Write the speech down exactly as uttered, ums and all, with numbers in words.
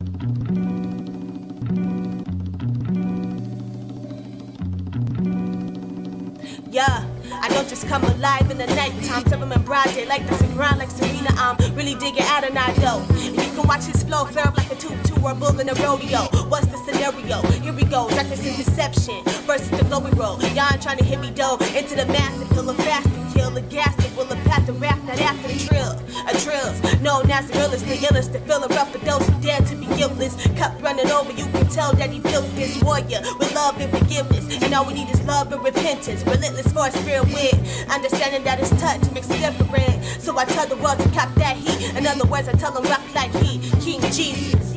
Yeah, I don't just come alive in the nighttime. Tell them in broad day like this and grind like Serena. I'm really digging Adonai though. And you can watch his flow, fair like a tutu or a bull in a rodeo. What's the scenario? Here we go, reckless and deception versus the glowy roll. Y'all ain't trying to hit me though. Into the massive, kill a fast and kill a gas to will a path to rap, not after the drill. A drills, known as the realest, the illest, the filler up for those who dare to be guiltless. Cup running over, you can tell that he built this warrior with love and forgiveness. And all we need is love and repentance. Relentless for a spirit with understanding that his touch makes it different. So I tell the world to cop that heat. In other words, I tell them rock like he, King Jesus.